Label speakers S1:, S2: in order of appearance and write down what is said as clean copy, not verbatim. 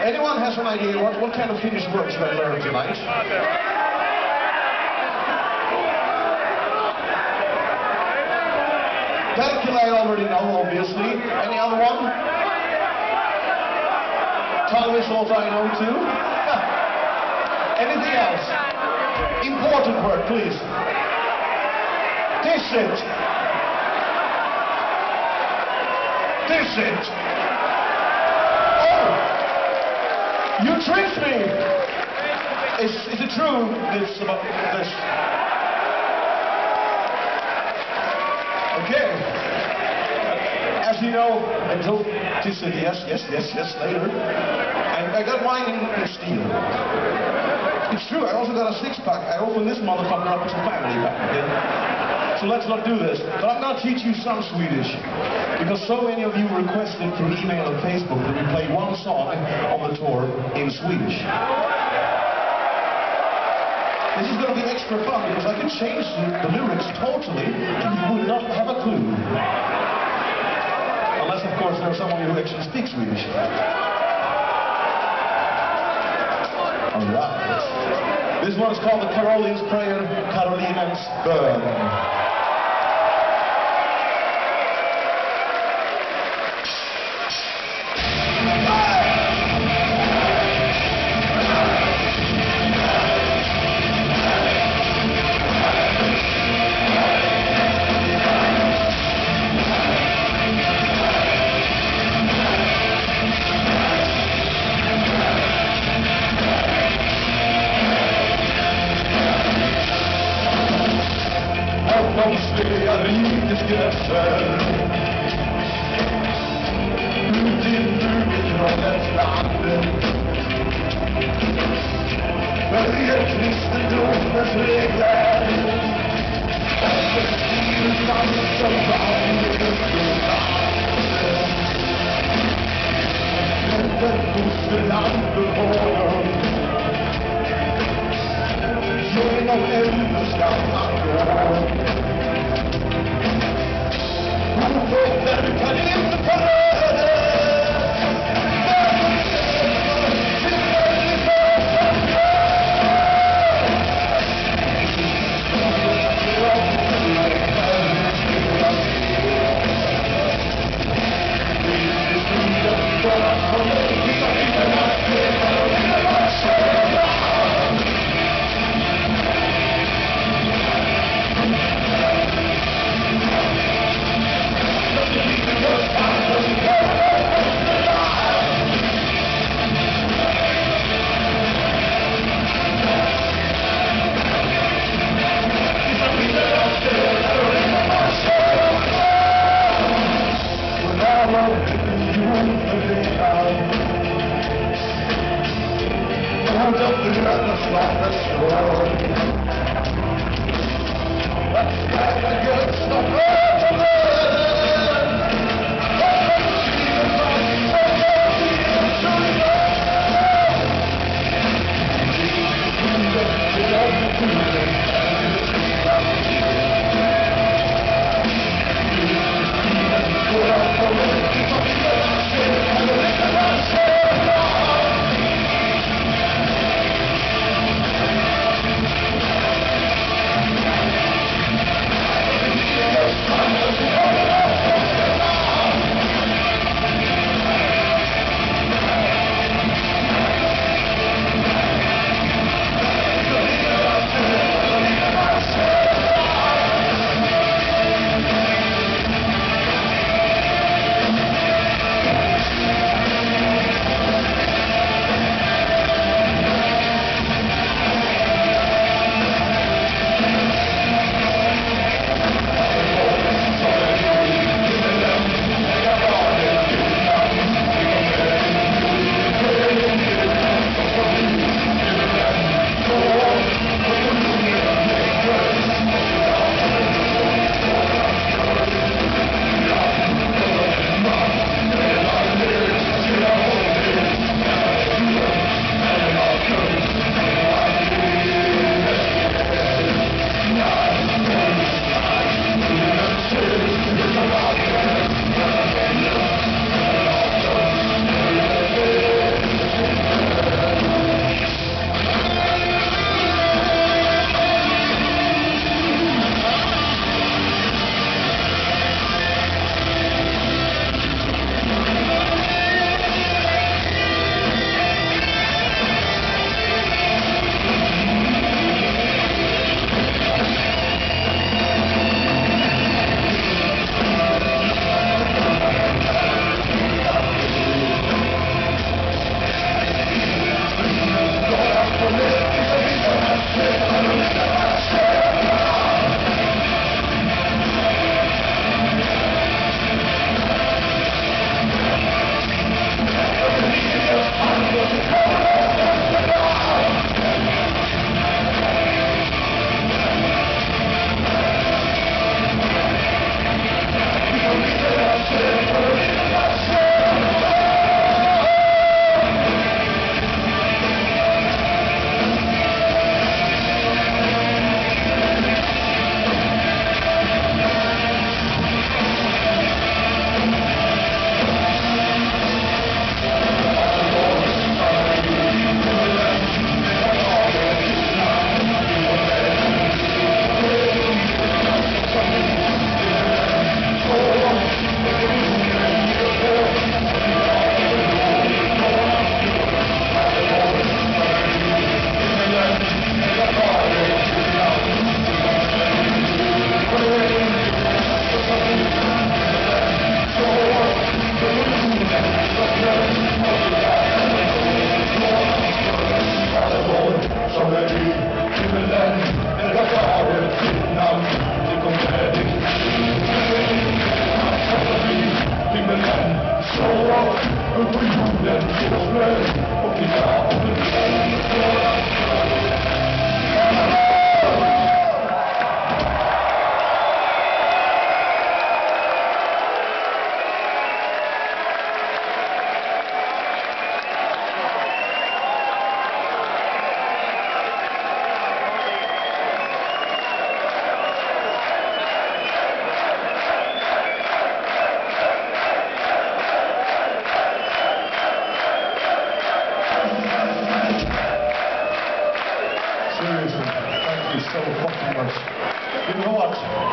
S1: Anyone has an idea what kind of Finnish words should I learn tonight? Perkele I already know, obviously. Any other one? Talvisals I know too. Anything else? Important word, please. Dish it. Dish it. Oh! You tricked me! Is it true, this about this? Okay. As you know, I told Tissa yes later. And I got mine in steel. It's true, I also got a six-pack. I opened this motherfucker up as a family pack, okay? So let's not do this. But I'm gonna teach you some Swedish. Because so many of you requested through email and Facebook that we play one song on the tour in Swedish. This is going to be extra fun because I can change the lyrics totally and you would not have a clue. Unless, of course, there's someone who actually speaks Swedish. Alright. This one's called the Karolinens bön. De Svea rikes gränser ut i Nubikronens land börjar kristendomens regler och en styrelsan som vanligen men fosterland bevarar genom äldreskamman går. Där kan inte förröda. Seriously, thank you so fucking much. You know what?